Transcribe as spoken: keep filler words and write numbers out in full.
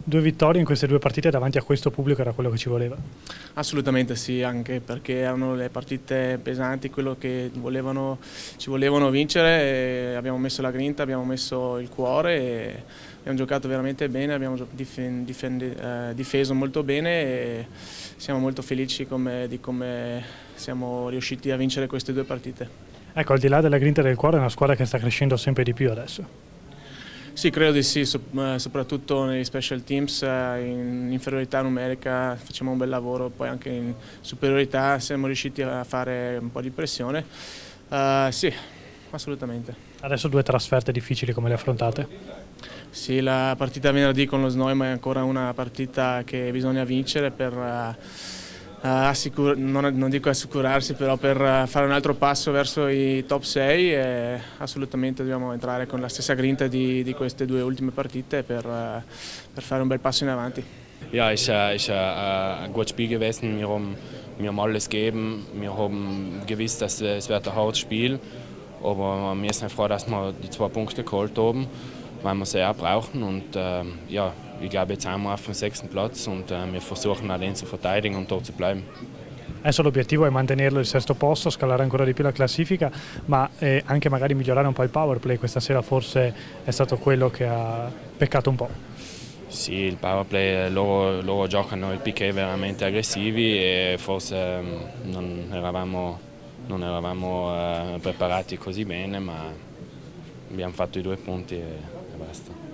due vittorie in queste due partite davanti a questo pubblico era quello che ci voleva? Assolutamente sì, anche perché erano le partite pesanti, quello che volevano, ci volevano vincere, e abbiamo messo la grinta, abbiamo messo il cuore e abbiamo giocato veramente bene, abbiamo difend, difend, eh, difeso molto bene e siamo molto felici come, di come siamo riusciti a vincere queste due partite. Ecco, al di là della grinta del cuore è una squadra che sta crescendo sempre di più adesso. Sì, credo di sì, soprattutto nei special teams, in inferiorità numerica facciamo un bel lavoro, poi anche in superiorità siamo riusciti a fare un po' di pressione. Uh, sì, assolutamente. Adesso due trasferte difficili, come le affrontate? Sì, la partita venerdì con lo Snojma è ancora una partita che bisogna vincere per... Uh, Uh, non, non dico assicurarsi, però per uh, fare un altro passo verso i top sei e assolutamente dobbiamo entrare con la stessa grinta di, di queste due ultime partite per, uh, per fare un bel passo in avanti. Ja, es ist, ist ein gutes Spiel gewesen. Wir haben, wir haben alles gegeben. Wir haben gewusst, dass es wird ein hartes Spiel, aber wir sind froh, dass wir die zwei Punkte geholt haben, weil wir sie auch brauchen. Und äh, ja, ich glaube, jetzt sind wir auf dem sechsten Platz und äh, wir versuchen auch den zu verteidigen und dort zu bleiben. Adesso l'obiettivo è mantenerlo il sesto posto, scalare ancora di più la classifica, ma eh, anche magari migliorare un po' il power play. Questa sera forse è stato quello che ha peccato un po'. Sì, il power play, loro, loro giocano il piquet veramente aggressivi e forse um, non eravamo, non eravamo uh, preparati così bene, ma abbiamo fatto i due punti e, e basta.